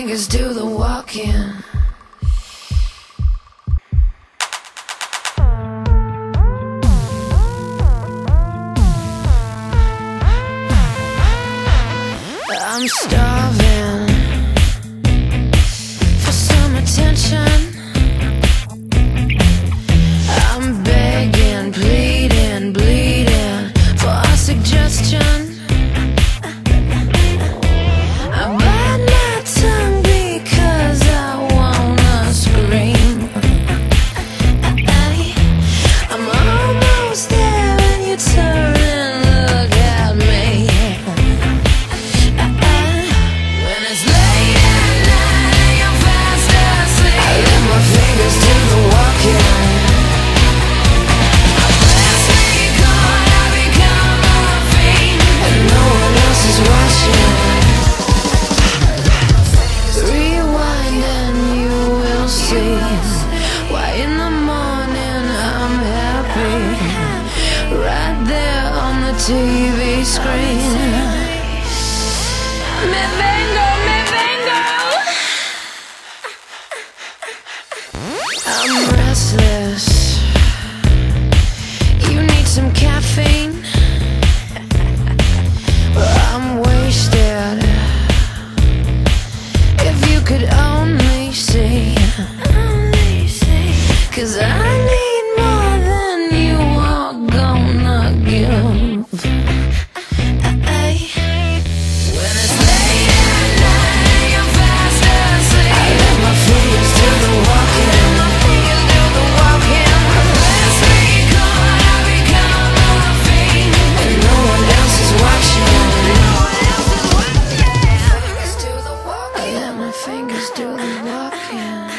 fingers do the walking. I'm starving for some attention. I'm begging, pleading, bleeding for a suggestion. I bite my tongue because I wanna scream. I'm almost there and you turn and look at me. When it's late at night and you're fast asleep, I let my fingers do the walking. I press record, I become a fiend, and no one else is watching. Rewind and you will see why in the morning I'm happy. Right there on the TV screen. Me vengo, me vengo. I'm restless. You need some caffeine. Well, I'm wasted. If you could only see, 'cause I need more than you are gonna give. When it's late at night and you're fast asleep, I let my fingers do the walking. I press record, I become a fiend, and no one else is watching. I let my fingers do the walking.